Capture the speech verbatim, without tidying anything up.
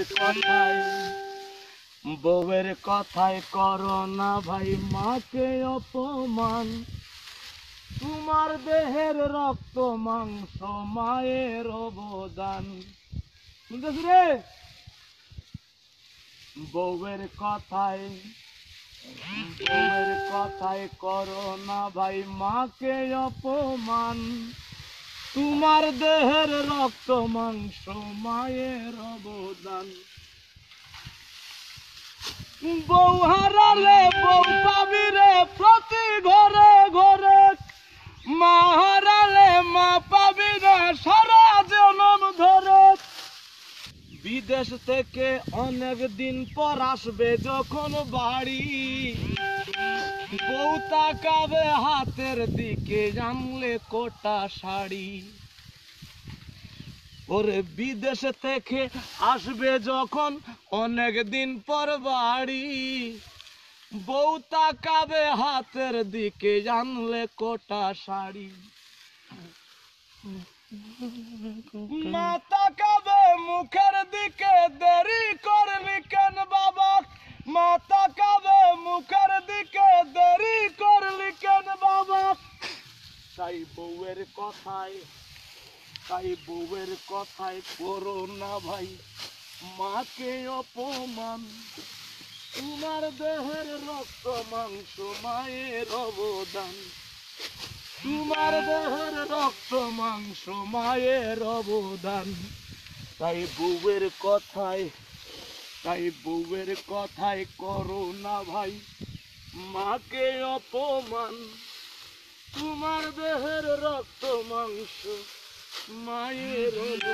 কথায় বউয়ের কথায় করো না ভাই মাকে অপমান। তোমার দেহের রক্ত মাংস মায়ের অবদান। শুনতেছ রে? বউয়ের কথায় বউয়ের কথায় করো না ভাই মাকে অপমান। তোমার দেহের রক্ত মাংস মায়ের অবদান। বউ হারালে বউ পাবি রে প্রতি ঘরে ঘরে, মা হারালে মা পাবি না সারা জনম ধরে। বিদেশ থেকে অনেক দিন পর আসবে যখন বাড়ি, বউ তাকাবে হাতের দিকে জানলে কোটা শাড়ি। ওরে বিদেশ থেকে আসবে যখন অনেক দিন পর বাড়ি, বউ তাকাবে হাতের দিকে জানলে কোটা শাড়ি। মা তাকাবে মুখের দিকে দেরি করলি কেন বাবা, মা তাকাবে মুখের দিকে দেরি করলি কেন বাবা। তাই বউয়ের কথায় তাই বউয়ের কথায় করো না ভাই মাকে অপমান। তোমার দেহের রক্ত মাংস মায়ের অবদান। তোমার দেহের রক্ত মাংস মায়ের অবদান। তাই বউয়ের কথায় তাই বউয়ের কথায় করো না ভাই মাকে অপমান। তোমার দেহের রক্ত মাংস মায়ের